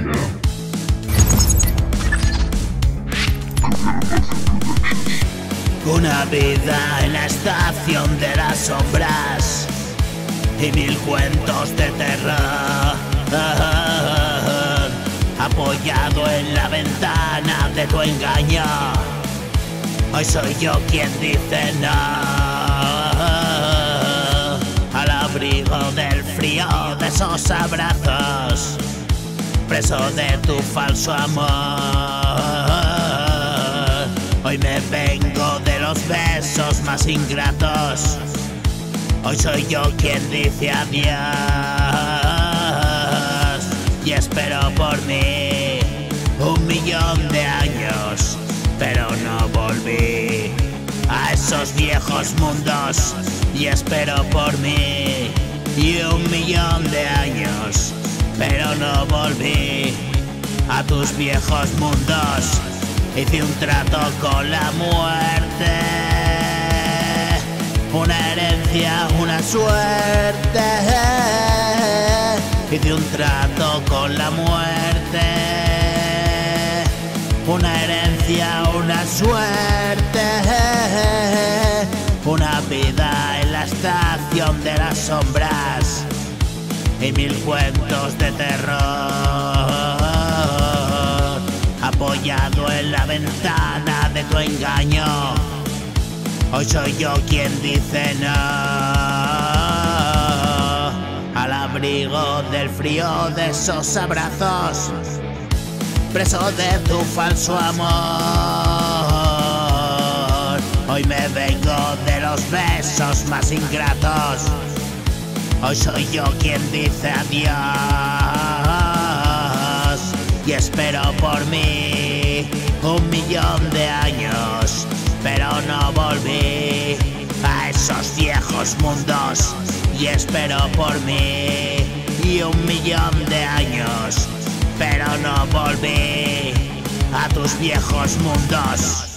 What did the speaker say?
Una vida en la estación de las sombras y 1000 cuentos de terror, apoyado en la ventana de tu engaño. Hoy soy yo quien dice no, al abrigo del frío de esos abrazos, preso de tu falso amor. Hoy me vengo de los besos más ingratos. Hoy soy yo quien dice adiós y espero por mí 1.000.000 de años, pero no volví a esos viejos mundos y espero por mí y 1.000.000 de años, pero no volví a tus viejos mundos. Hice un trato con la muerte, una herencia, una suerte. Hice un trato con la muerte, una herencia, una suerte. Una vida en la estación de las sombras y 1000 cuentos de terror, apoyado en la ventana de tu engaño. Hoy soy yo quien dice no, al abrigo del frío de esos abrazos, preso de tu falso amor. Hoy me vengo de los besos más ingratos. Hoy soy yo quien dice adiós y espero por mí 1.000.000 de años, pero no volví a esos viejos mundos y espero por mí y 1.000.000 de años, pero no volví a tus viejos mundos.